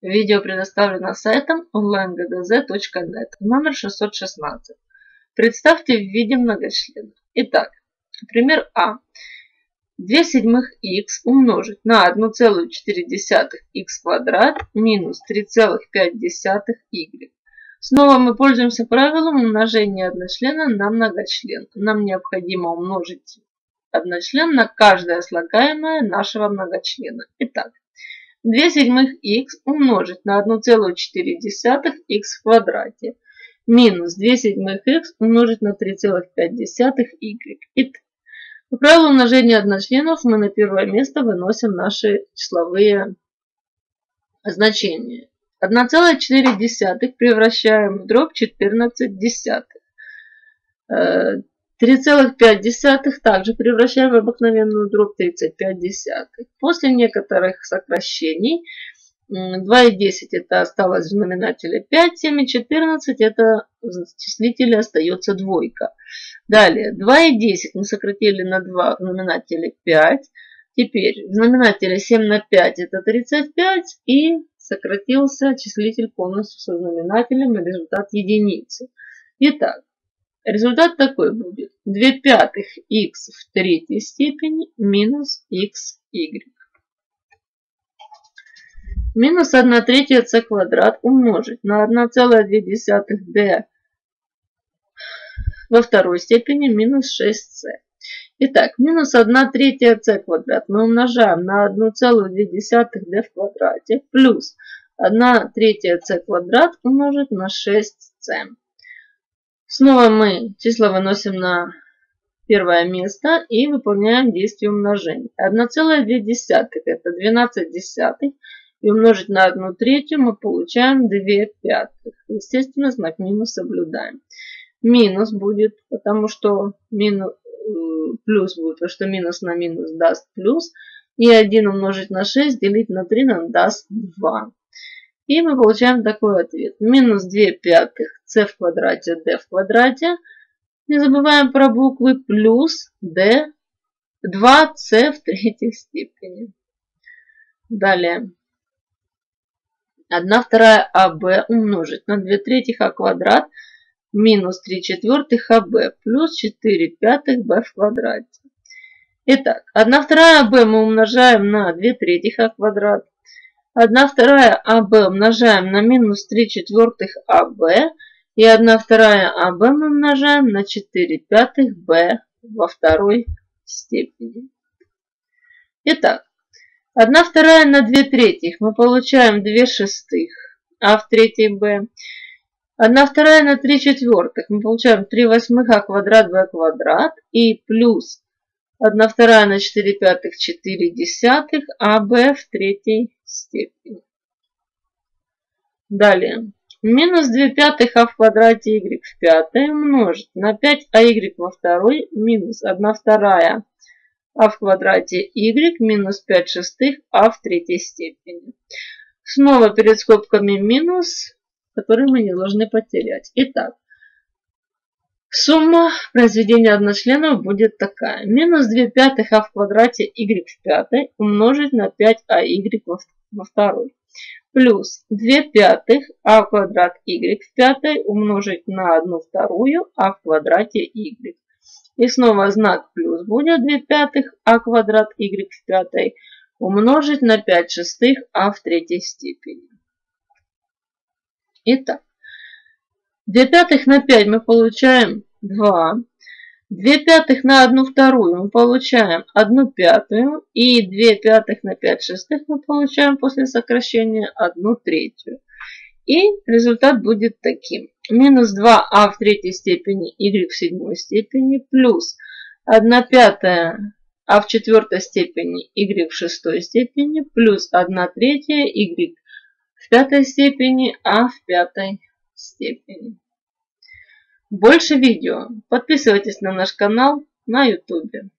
Видео предоставлено сайтом onlinegdz.net, номер 616. Представьте в виде многочлена. Итак, пример А. 2/7 х умножить на 1,4 х квадрат минус 3,5 y. Снова мы пользуемся правилом умножения одночлена на многочлен. Нам необходимо умножить одночлен на каждое слагаемое нашего многочлена. Итак, 2/7 х умножить на 1,4 х в квадрате минус 2/7 х умножить на 3,5 y. Итак, по правилу умножения одночленов мы на первое место выносим наши числовые значения. 1,4 превращаем в дробь 14 десятых. 3,5 также превращаем в обыкновенную дробь 35 десятых. После некоторых сокращений 2,10 это осталось в знаменателе 5, 7,14 это в числителе остается двойка. Далее 2,10 мы сократили на 2 в знаменателе 5. Теперь в знаменателе 7 на 5 это 35 и сократился числитель полностью со знаменателем и результат единицы. Итак, результат такой будет: 2/5 х в третьей степени минус xy. Минус 1/3 c квадрат умножить на 1,2 d во второй степени минус 6c. Итак, минус 1/3 c квадрат мы умножаем на 1,2 d в квадрате плюс 1/3 c квадрат умножить на 6c. Снова мы числа выносим на первое место и выполняем действие умножения. 1,2 это 12 десятых. И умножить на 1/3 мы получаем 2/5. Естественно, знак минус соблюдаем. Минус будет, потому что плюс будет, потому что минус на минус даст плюс. И 1 умножить на 6 делить на 3 нам даст 2. И мы получаем такой ответ. Минус 2/5 c в квадрате d в квадрате. Не забываем про буквы. Плюс d 2c в третьей степени. Далее. 1/2 АБ умножить на 2/3 а квадрат минус 3/4 АБ плюс 4/5 Б в квадрате. Итак, 1/2 АБ мы умножаем на 2/3 а квадрат. 1/2 АБ умножаем на минус 3/4 АБ. И 1/2 АБ мы умножаем на 4/5 Б во второй степени. Итак, 1/2 на 2/3 мы получаем 2/6 а в третьей b. 1/2 на 3/4 мы получаем 3/8 а квадрат b квадрат и плюс 1/2 на 4/5 4/10 аб в третьей степени. Далее. Минус 2/5 а в квадрате y в пятой умножить на 5ay во второй минус 1/2 а в квадрате y минус 5/6 а в третьей степени. Снова перед скобками минус, который мы не должны потерять. Итак, сумма произведения одночленов будет такая. Минус 2/5 а в квадрате y в пятой умножить на 5ay во второй. Плюс 2/5 а квадрат y в пятой умножить на 1/2 а в квадрате y. И снова знак плюс будет 2/5 а квадрат y в пятой умножить на 5/6 а в третьей степени. Итак, 2/5 на 5 мы получаем 2. 2/5 на 1/2 мы получаем 1/5. И 2/5 на 5/6 мы получаем после сокращения 1/3. И результат будет таким. Минус 2а в третьей степени y в седьмой степени плюс 1/5 а в четвертой степени y в шестой степени плюс 1/3 y в пятой степени а в пятой степени. Больше видео подписывайтесь на наш канал на YouTube.